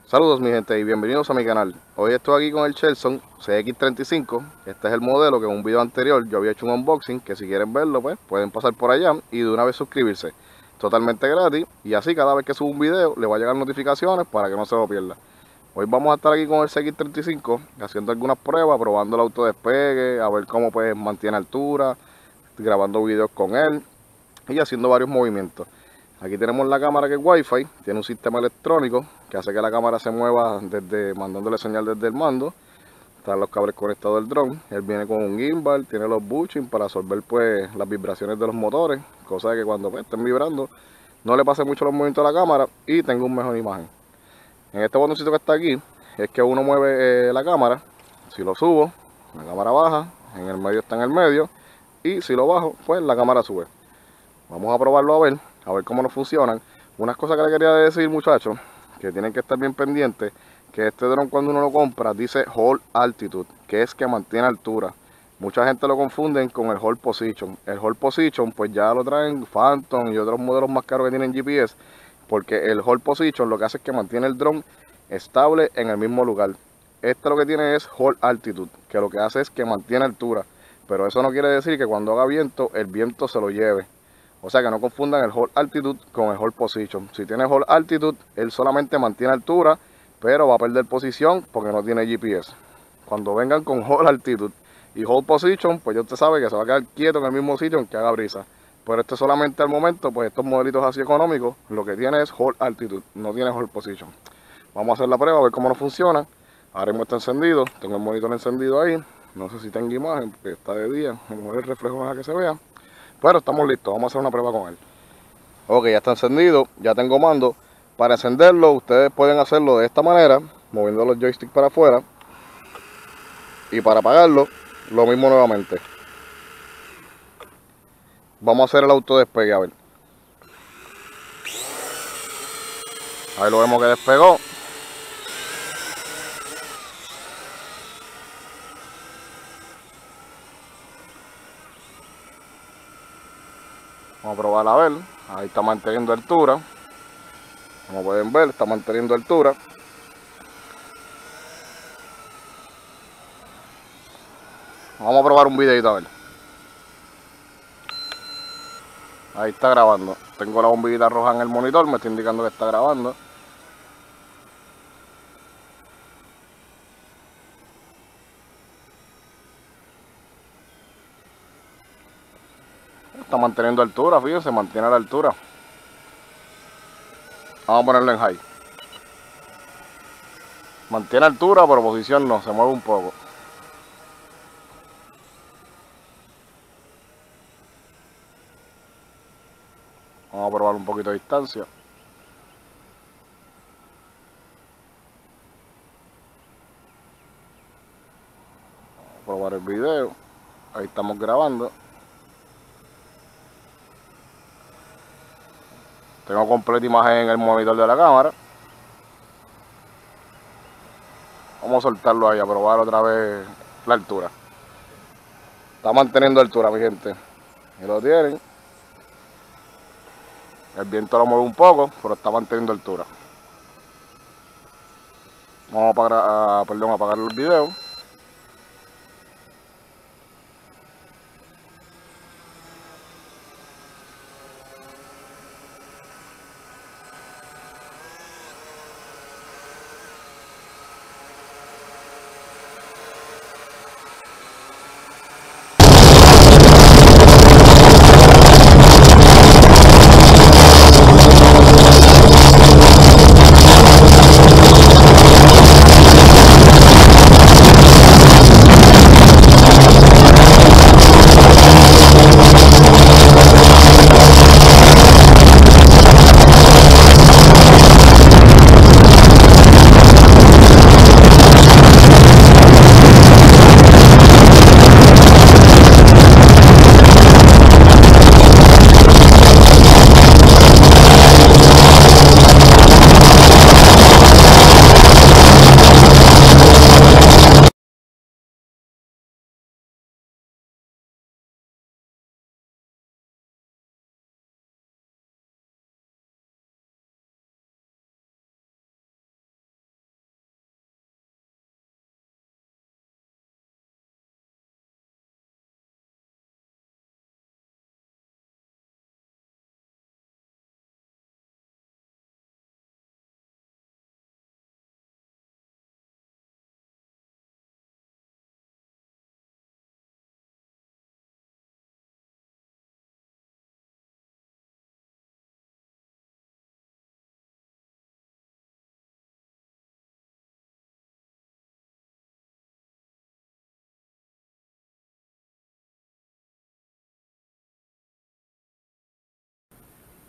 Saludos mi gente y bienvenidos a mi canal. Hoy estoy aquí con el Shelson CX35. Este es el modelo que en un video anterior yo había hecho un unboxing, que si quieren verlo pues pueden pasar por allá y de una vez suscribirse. Totalmente gratis y así cada vez que subo un video le va a llegar notificaciones para que no se lo pierda. Hoy vamos a estar aquí con el CX35 haciendo algunas pruebas, probando el autodespegue, a ver cómo pues mantiene altura, grabando videos con él y haciendo varios movimientos. Aquí tenemos la cámara que es Wi-Fi, tiene un sistema electrónico que hace que la cámara se mueva mandándole señal desde el mando. Están los cables conectados del dron. Él viene con un gimbal, tiene los bushings para absorber pues las vibraciones de los motores, cosa de que cuando pues, estén vibrando no le pase mucho los movimientos a la cámara y tenga una mejor imagen. En este botoncito que está aquí es que uno mueve la cámara. Si lo subo, la cámara baja, en el medio está en el medio, y si lo bajo, pues la cámara sube. Vamos a probarlo a ver cómo nos funcionan. Unas cosas que le quería decir, muchachos, que tienen que estar bien pendientes, que este dron cuando uno lo compra dice Hold Altitude, que es que mantiene altura. Mucha gente lo confunden con el Hold Position. El Hold Position pues ya lo traen Phantom y otros modelos más caros que tienen GPS, porque el Hold Position lo que hace es que mantiene el dron estable en el mismo lugar. Este lo que tiene es Hold Altitude, que lo que hace es que mantiene altura, pero eso no quiere decir que cuando haga viento, el viento se lo lleve. O sea que no confundan el Hold Altitude con el Hold Position. Si tiene Hold Altitude, él solamente mantiene altura, pero va a perder posición porque no tiene GPS. Cuando vengan con Hold Altitude y Hold Position, pues ya usted sabe que se va a quedar quieto en el mismo sitio en que haga brisa. Pero esto solamente al momento, pues estos modelitos así económicos, lo que tiene es Hold Altitude, no tiene Hold Position. Vamos a hacer la prueba, a ver cómo nos funciona. Ahora mismo está encendido, tengo el monitor encendido ahí. No sé si tengo imagen, porque está de día, a lo mejor el reflejo deja que se vea. Pero estamos listos, vamos a hacer una prueba con él. Ok, ya está encendido, ya tengo mando. Para encenderlo, ustedes pueden hacerlo de esta manera, moviendo los joysticks para afuera. Y para apagarlo, lo mismo nuevamente. Vamos a hacer el autodespegue, a ver. Ahí lo vemos que despegó. Vamos a probar a ver. Ahí está manteniendo altura. Como pueden ver, está manteniendo altura. Vamos a probar un videito a ver. Ahí está grabando. Tengo la bombillita roja en el monitor, me está indicando que está grabando. Está manteniendo altura, fíjense, mantiene la altura. Vamos a ponerlo en high. Mantiene altura, pero posición no, se mueve un poco. Vamos a probar un poquito de distancia. Vamos a probar el video. Ahí estamos grabando. Tengo completa imagen en el monitor de la cámara. Vamos a soltarlo ahí a probar otra vez la altura. Está manteniendo altura, mi gente. Ahí lo tienen. El viento lo mueve un poco, pero está manteniendo altura. Vamos a apagar el video.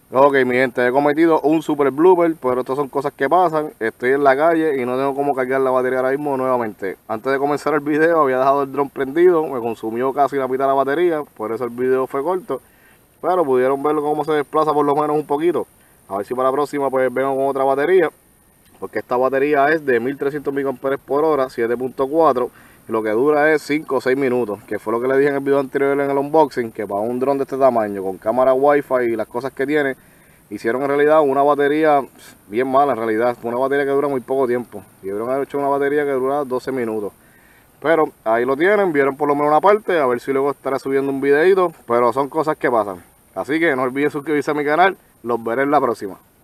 Ok, mi gente, he cometido un super blooper, pero estas son cosas que pasan. Estoy en la calle y no tengo cómo cargar la batería ahora mismo nuevamente. Antes de comenzar el video había dejado el dron prendido, me consumió casi la mitad de la batería, por eso el video fue corto. Pero pudieron verlo cómo se desplaza por lo menos un poquito. A ver si para la próxima pues vengo con otra batería, porque esta batería es de 1300 mAh, 7.4, y lo que dura es 5 o 6 minutos, que fue lo que le dije en el video anterior en el unboxing, que para un dron de este tamaño, con cámara wifi y las cosas que tiene, hicieron en realidad una batería bien mala en realidad, una batería que dura muy poco tiempo, y debieron haber hecho una batería que dura 12 minutos. Pero ahí lo tienen, vieron por lo menos una parte, a ver si luego estaré subiendo un videito, pero son cosas que pasan. Así que no olviden suscribirse a mi canal, los veré en la próxima.